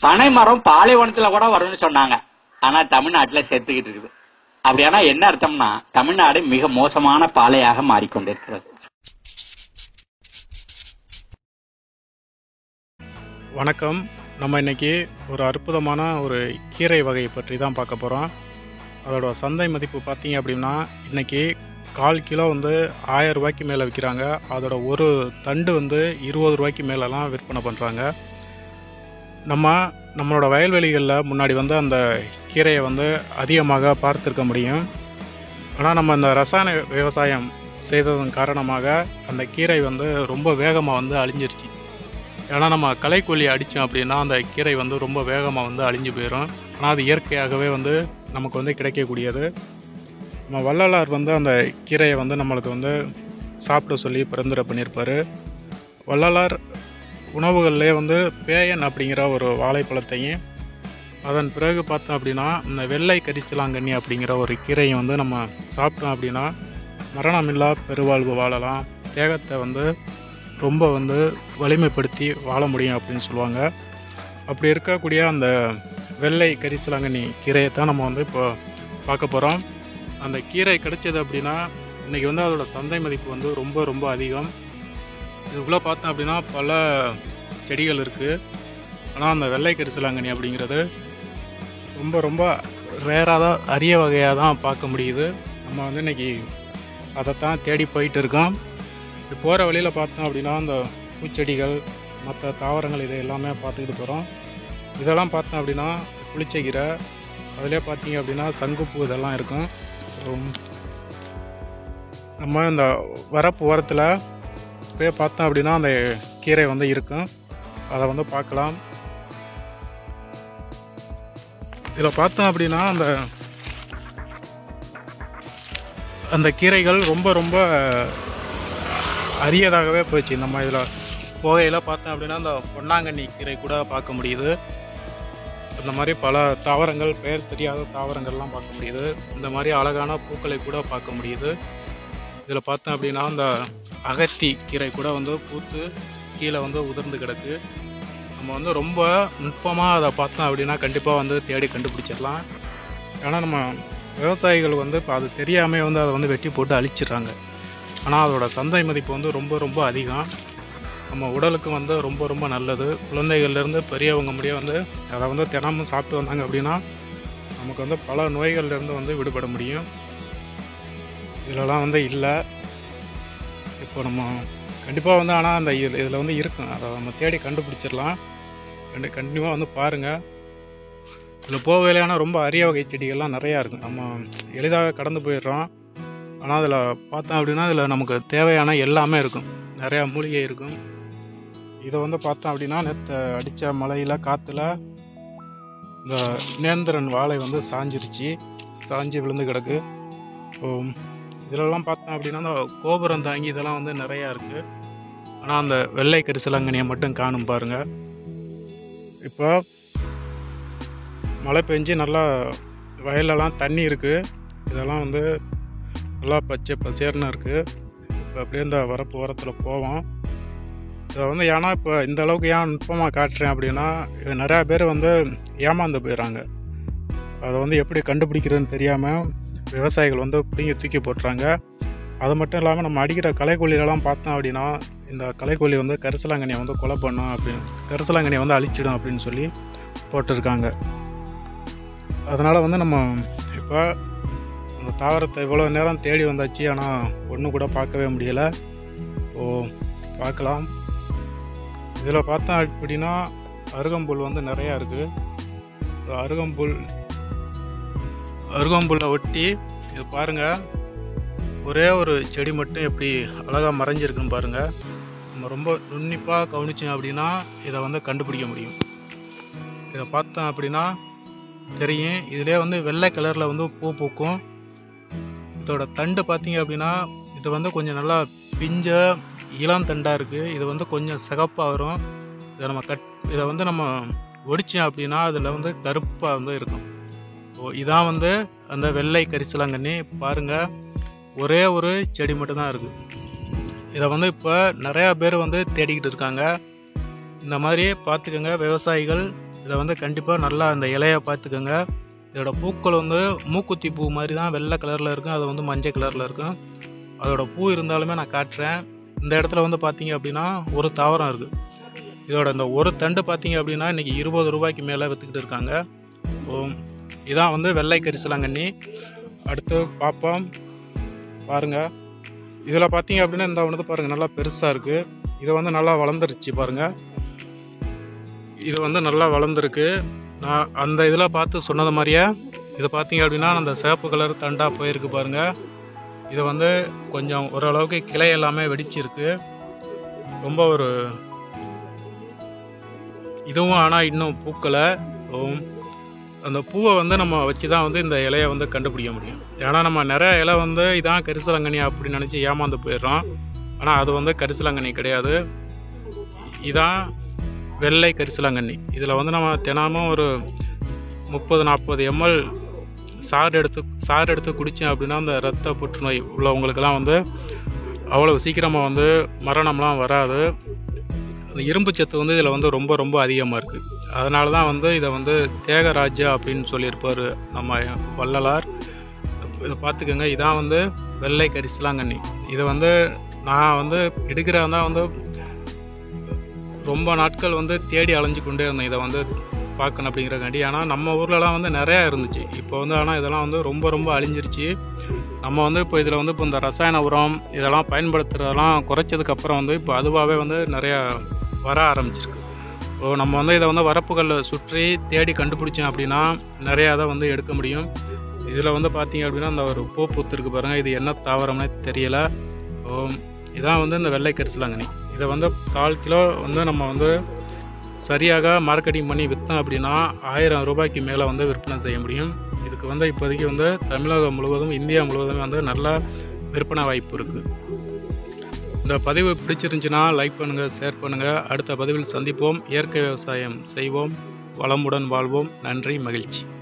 பனை மரம் பாலைவனத்துல கூட வரும்னு சொன்னாங்க. ஆனா தமிழ்நாட்டுல செத்துக்கிட்டு இருக்குது. அப்படியானா என்ன அர்த்தம்னா தமிழ்நாடு மிக மோசமான பாலையாக மாறிக்கொண்டிருக்கிறது. வணக்கம். நம்ம இன்னைக்கு ஒரு அற்புதமான ஒரு கீரை வகையை பற்றி தான் பார்க்க போகிறோம். அதோட சந்தை மதிப்பு பார்த்தீங்க அப்படின்னா இன்றைக்கி 1/4 கிலோ 1000 ரூபாய்க்கு மேலே விற்கிறாங்க. அதோட ஒரு தண்டு 20 ரூபாய்க்கு மேலெலாம் விற்பனை பண்ணுறாங்க. நம்மளோட வயல்வெளிகளில் முன்னாடி அந்த கீரையை அதிகமாக பார்த்துருக்க முடியும். ஆனால் நம்ம இந்த ரசாயன விவசாயம் செய்ததன் காரணமாக அந்த கீரை ரொம்ப வேகமாக அழிஞ்சிருச்சு. ஏன்னா நம்ம களைக்கொல்லி அடித்தோம் அப்படின்னா அந்த கீரை ரொம்ப வேகமாக அழிஞ்சு போயிடும். ஆனால் அது இயற்கையாகவே நமக்கு கிடைக்கக்கூடியது. நம்ம வள்ளலார் அந்த கீரையை நம்மளுக்கு சாப்பிட சொல்லி பரிந்துரை பண்ணியிருப்பார். வள்ளலார் உணவுகள்லேயே பேயன் அப்படிங்கிற ஒரு வாழைப்பழத்தையும் அதன் பிறகு பார்த்தோம் அப்படின்னா இந்த வெள்ளை கரிசலாங்கண்ணி அப்படிங்கிற ஒரு கீரையும் நம்ம சாப்பிட்டோம் அப்படின்னா மரணமில்லா பெருவாழ்வு வாழலாம், தேகத்தை ரொம்ப வலிமைப்படுத்தி வாழ முடியும் அப்படின்னு சொல்லுவாங்க. அப்படி இருக்கக்கூடிய அந்த வெள்ளை கரிசலாங்கண்ணி கீரையை தான் நம்ம இப்போ பார்க்க போகிறோம். அந்த கீரை கிடைச்சது அப்படின்னா இன்றைக்கி அதோட சந்தை மதிப்பு ரொம்ப ரொம்ப அதிகம். இதுக்குள்ளே பார்த்தோம் அப்படின்னா பல செடிகள் இருக்குது. ஆனால் அந்த வெள்ளை கரிசலாங்கண்ணி அப்படிங்கிறது ரொம்ப ரொம்ப ரேராக தான், அரிய வகையாக தான் பார்க்க முடியுது. நம்ம இன்றைக்கி அதைத்தான் தேடி போயிட்டு இருக்கோம். இது போகிற வழியில் பார்த்தோம் அப்படின்னா அந்த பூச்செடிகள் மற்ற தாவரங்கள் இதை எல்லாமே பார்த்துக்கிட்டு போகிறோம். இதெல்லாம் பார்த்தோம் அப்படின்னா புளிச்சக்கீரை, அதிலே பார்த்தீங்க அப்படின்னா சங்குப்பூ இதெல்லாம் இருக்கும். நம்ம இந்த வரப்பு ஓரத்தில் போய் பார்த்தோம் அப்படின்னா அந்த கீரை இருக்கும். அதை பார்க்கலாம். இதில் பார்த்தோம் அப்படின்னா அந்த கீரைகள் ரொம்ப ரொம்ப அரியதாகவே போயிடுச்சு. நம்ம இதில் போகையில் பார்த்தோம் அப்படின்னா அந்த பொன்னாங்கண்ணி கீரை கூட பார்க்க முடியுது. இந்த மாதிரி பல தாவரங்கள், பெயர் தெரியாத தாவரங்கள்லாம் பார்க்க முடியுது. இந்த மாதிரி அழகான பூக்களை கூட பார்க்க முடியுது. இதில் பார்த்தோம் அப்படின்னா அந்த அகத்தி கீரை கூட பூத்து கீழே உதிர்ந்து கிடக்கு. நம்ம ரொம்ப நுட்பமாக அதை பார்த்தோம் அப்படின்னா கண்டிப்பாக தேடி கண்டுபிடிச்சிடலாம். ஏன்னா நம்ம விவசாயிகள் இப்போ அது தெரியாமல் அதை வெட்டி போட்டு அழிச்சிடுறாங்க. ஆனால் அதோட சந்தை மதிப்பு ரொம்ப ரொம்ப அதிகம். நம்ம உடலுக்கு ரொம்ப ரொம்ப நல்லது. குழந்தைகள்லேருந்து பெரியவங்க முடிய அதை தினமும் சாப்பிட்டு வந்தாங்க அப்படின்னா நமக்கு பல நோய்கள்லேருந்து விடுபட முடியும். இதிலலாம் இல்லை. இப்போ நம்ம கண்டிப்பாக ஆனால் அந்த இதில் இருக்கும். அதை நம்ம தேடி கண்டுபிடிச்சிடலாம். கண்டிப்பாக பாருங்கள். இதில் போகலையான ரொம்ப அரிய வகை செடிகள்லாம் நிறையா இருக்கும். நம்ம எளிதாக கடந்து போயிடுறோம். ஆனால் அதில் பார்த்தோம் அப்படின்னா இதில் நமக்கு தேவையான எல்லாமே இருக்கும். நிறையா மூலிகை இருக்கும். இதை பார்த்தோம் அப்படின்னா நேற்று அடித்த மழையில் காற்றுல இந்த நேந்திரன் வாழை சாஞ்சிருச்சு, சாஞ்சி விழுந்து கிடக்கு. இதிலெல்லாம் பார்த்தோம் அப்படின்னா அந்த கோபுரம் தாங்கி இதெல்லாம் நிறையா இருக்குது. ஆனால் அந்த வெள்ளை கரிசலாங்கண்ணியை மட்டும் காணும் பாருங்கள். இப்போ மழை பெஞ்சு நல்லா வயலெல்லாம் தண்ணி இருக்குது. இதெல்லாம் நல்லா பச்சை பசேர்னு இருக்குது. இப்போ அப்படியே இந்த வரப்பு ஓரத்தில் போவோம். இதை ஏன்னா இப்போ இந்த அளவுக்கு ஏன் நுட்பமாக காட்டுறேன் அப்படின்னா நிறையா பேர் ஏமாந்து போயிடறாங்க. அதை எப்படி கண்டுபிடிக்கிறதுன்னு தெரியாமல் விவசாயிகள் பிடிங்கி தூக்கி போட்டுறாங்க. அது மட்டும் இல்லாமல் நம்ம அடிக்கிற களைக்கொல்லிலெல்லாம் பார்த்தோம் அப்படின்னா இந்த களைக்கொல்லி கரிசலாங்கண்ணியை கொலை பண்ணும் அப்படின்னு, கரிசலாங்கண்ணியை அழிச்சிடும் அப்படின்னு சொல்லி போட்டிருக்காங்க. அதனால் நம்ம இப்போ அந்த தாவரத்தை இவ்வளோ நேரம் தேடி வந்தாச்சு. ஆனால் ஒன்று கூட பார்க்கவே முடியலை. பார்க்கலாம். இதில் பார்த்தோம் அப்படின்னா அருகம்புல் நிறையா இருக்குது. அருகம்புல்லை ஒட்டி இது பாருங்கள், ஒரே ஒரு செடி மட்டும் எப்படி அழகாக மறைஞ்சிருக்குன்னு பாருங்கள். நம்ம ரொம்ப நுண்ணிப்பாக கவனிச்சோம் அப்படின்னா இதை கண்டுபிடிக்க முடியும். இதை பார்த்தோம் அப்படின்னா தெரியும். இதிலே வெள்ளை கலரில் பூ பூக்கும். இதோட தண்டு பார்த்தீங்க அப்படின்னா இது கொஞ்சம் நல்லா பிஞ்ச இளம் தண்டாக இருக்குது. இது கொஞ்சம் சிகப்பாக வரும். இதை நம்ம ஒடிச்சோம் அப்படின்னா அதில் கருப்பாக இருக்கும். இதான் அந்த வெள்ளை கரிசலாங்கண்ணி. பாருங்கள், ஒரே ஒரு செடி மட்டும்தான் இருக்குது. இதை இப்போ நிறையா பேர் தேடிக்கிட்டு இருக்காங்க. இந்த மாதிரி பார்த்துக்கோங்க விவசாயிகள். இதை வந்து கண்டிப்பாக நல்லா அந்த இலையை பார்த்துக்கோங்க. இதோட பூக்கள் வந்து மூக்குத்தி பூ மாதிரி தான் வெள்ளை கலரில் இருக்கும், அது வந்து மஞ்சள் கலரில் இருக்கும். அதோட பூ இருந்தாலுமே நான் காட்டுறேன். இந்த இடத்துல வந்து பார்த்தீங்க அப்படின்னா ஒரு தாவரம் இருக்குது. இதோட இந்த ஒரு தண்டு பார்த்தீங்க அப்படின்னா இன்றைக்கி 20 ரூபாய்க்கு மேலே விற்றுக்கிட்டு இருக்காங்க. இதான் வந்து வெள்ளை கரிசலாங்கண்ணி. அடுத்து பார்ப்போம். பாருங்கள், இதில் பார்த்தீங்க அப்படின்னா இந்த வந்து பாருங்கள் நல்லா பெருசாக இருக்குது. இதை வந்து நல்லா வளர்ந்துருச்சு பாருங்கள். இது வந்து நல்லா வளர்ந்துருக்கு. நான் அந்த இதில் பார்த்து சொன்னது மாதிரியே இதை பார்த்தீங்க அப்படின்னா அந்த சிவப்பு கலர் தண்டாக போயிருக்கு பாருங்கள். இது வந்து கொஞ்சம் ஓரளவுக்கு கிளை எல்லாமே வெடிச்சிருக்கு. ரொம்ப ஒரு இதுவும் ஆனால் இன்னும் பூக்களை. அந்த பூவை வந்து நம்ம வச்சு தான் வந்து இந்த இலையை வந்து கண்டுபிடிக்க முடியும். ஏன்னா நம்ம நிறைய இலை வந்து இதான் கரிசலாங்கண்ணி அப்படின்னு நினச்சி ஏமாந்து போயிடுறோம். ஆனால் அது வந்து கரிசலாங்கண்ணி கிடையாது, இதான் வெள்ளை கரிசலாங்கண்ணி. இதில் வந்து நம்ம தினமும் ஒரு 30-40 ml சாறு எடுத்து குடித்தோம் அப்படின்னா அந்த இரத்த புற்றுநோய் உள்ளவங்களுக்கெல்லாம் வந்து அவ்வளோ சீக்கிரமாக வந்து மரணம்லாம் வராது. அந்த இரும்பு சத்து வந்து இதில் வந்து ரொம்ப ரொம்ப அதிகமாக இருக்குது. அதனால தான் வந்து இதை வந்து தியாகராஜா அப்படின்னு சொல்லியிருப்பார் நம்ம வள்ளலார். இதை பார்த்துக்கோங்க, இதான் வந்து வெள்ளை கரிசலாங்கண்ணி. இதை வந்து நான் வந்து எடுக்கிறதா வந்து ரொம்ப நாட்கள் வந்து தேடி அலைஞ்சு கொண்டே இருந்தேன் இதை வந்து பார்க்கணும் அப்படிங்கிறக்காண்டி. ஆனால் நம்ம ஊர்லலாம் வந்து நிறையா இருந்துச்சு. இப்போ வந்து ஆனால் இதெல்லாம் வந்து ரொம்ப ரொம்ப அழிஞ்சிருச்சு. நம்ம வந்து இப்போ இதில் வந்து இப்போ இந்த ரசாயன உரம் இதெல்லாம் பயன்படுத்துகிறதெல்லாம் குறைச்சதுக்கப்புறம் வந்து இப்போ அதுவாகவே வந்து நிறையா வர ஆரம்பிச்சிருக்கு. ஸோ நம்ம வந்து இதை வந்து வரப்புகளில் சுற்றி தேடி கண்டுபிடிச்சோம் அப்படின்னா நிறையா அதை வந்து எடுக்க முடியும். இதில் வந்து பார்த்தீங்க அப்படின்னா அந்த ஒரு பூ பூத்துருக்கு பாருங்கள், இது என்ன தாவரம்னே தெரியலை. இதான் வந்து இந்த வெள்ளை கரிசலாங்கண்ணி. இதை வந்து 1/4 கிலோ வந்து நம்ம வந்து சரியாக மார்க்கெட்டிங் பண்ணி விற்றோம் அப்படின்னா 1000 ரூபாய்க்கு மேலே வந்து விற்பனை செய்ய முடியும். இதுக்கு வந்து இப்போதைக்கு வந்து தமிழகம் முழுவதும் இந்தியா முழுவதும் வந்து நல்ல விற்பனை வாய்ப்பு இருக்குது. இந்த பதிவு பிடிச்சிருந்துச்சுன்னா லைக் பண்ணுங்கள், ஷேர் பண்ணுங்கள். அடுத்த பதிவில் சந்திப்போம். இயற்கை விவசாயம் செய்வோம், வளமுடன் வாழ்வோம். நன்றி, மகிழ்ச்சி.